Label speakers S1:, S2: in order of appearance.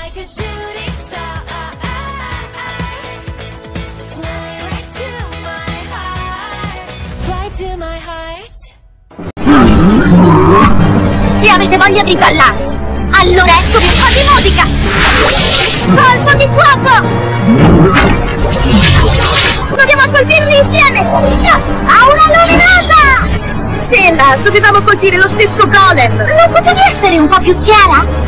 S1: like a shooting star. Fly right to my heart. Fly to my heart.
S2: Se avete voglia di ballare, allora eccovi un po' di musica! Colpo di fuoco! Proviamo a colpirli insieme! Aura luminosa! Stella, dovevamo colpire lo stesso golem! Non potevi essere un po' più chiara?